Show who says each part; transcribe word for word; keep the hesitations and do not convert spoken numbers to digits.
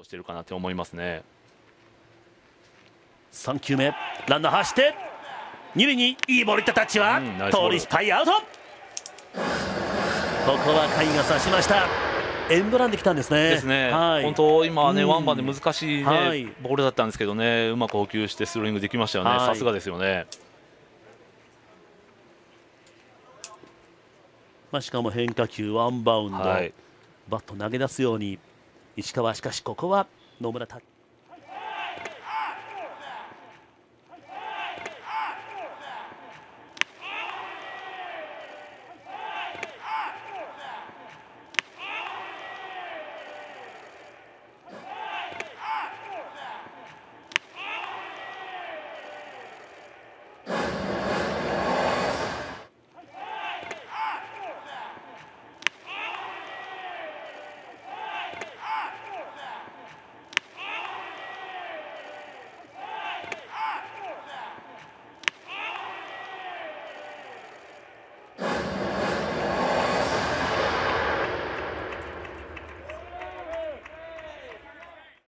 Speaker 1: をしているかなと思いますね。
Speaker 2: さんきゅうめ、ランナー走って二塁にいいボールいったタッチは、うん、通りスパイアウト。ここは甲斐が刺しました。エンドランできたんですね。
Speaker 1: ですね、はい、本当今はね、うん、ワンバンで難しい、ね、はい、ボールだったんですけどね、うまく捕球してスローイングできましたよね。はい、さすがですよね。
Speaker 2: まあ、しかも変化球ワンバウンド、
Speaker 1: はい、
Speaker 2: バット投げ出すように石川、しかしここは野村タッチ。